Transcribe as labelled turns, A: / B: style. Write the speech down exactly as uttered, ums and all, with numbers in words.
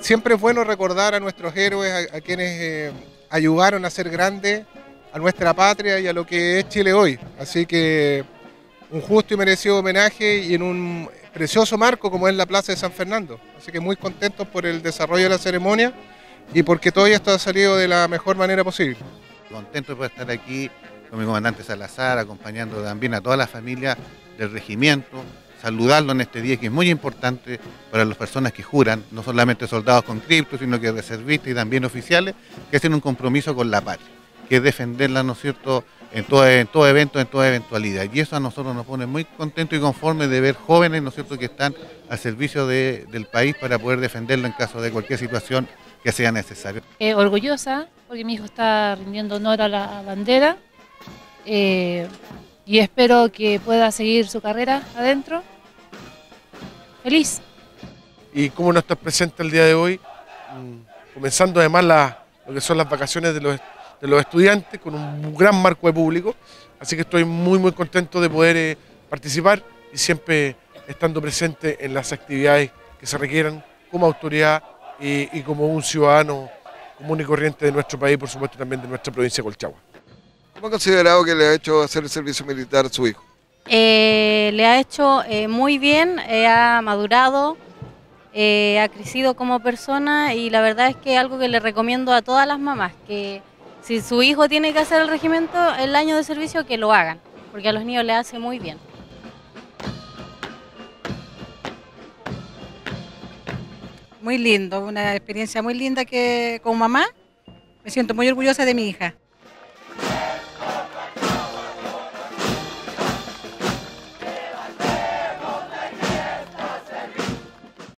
A: siempre es bueno recordar a nuestros héroes, a, a quienes eh, ayudaron a ser grande a nuestra patria y a lo que es Chile hoy. Así que un justo y merecido homenaje y en un precioso marco como es la Plaza de San Fernando. Así que muy contentos por el desarrollo de la ceremonia y porque todo esto ha salido de la mejor manera posible.
B: Contento de poder estar aquí con mi comandante Salazar, acompañando también a toda la familia del regimiento, saludarlo en este día que es muy importante para las personas que juran, no solamente soldados conscriptos, sino que reservistas y también oficiales, que hacen un compromiso con la patria, que es defenderla, ¿no es cierto?, en todo, en todo evento, en toda eventualidad. Y eso a nosotros nos pone muy contentos y conformes de ver jóvenes, ¿no es cierto?, que están al servicio de, del país para poder defenderlo en caso de cualquier situación que sea necesario.
C: Eh, orgullosa, porque mi hijo está rindiendo honor a la bandera eh, y espero que pueda seguir su carrera adentro. Feliz.
D: Y cómo no estar presente el día de hoy, comenzando además la, lo que son las vacaciones de los, de los estudiantes con un gran marco de público, así que estoy muy muy contento de poder eh, participar y siempre estando presente en las actividades que se requieran como autoridad y, y como un ciudadano común y corriente de nuestro país, por supuesto también de nuestra provincia de Colchagua.
E: ¿Cómo ha considerado que le ha hecho hacer el servicio militar a su hijo?
F: Eh, le ha hecho eh, muy bien, eh, ha madurado, eh, ha crecido como persona y la verdad es que es algo que le recomiendo a todas las mamás, que si su hijo tiene que hacer el regimiento, el año de servicio, que lo hagan, porque a los niños les hace muy bien.
G: Muy lindo, una experiencia muy linda que como mamá me siento muy orgullosa de mi hija.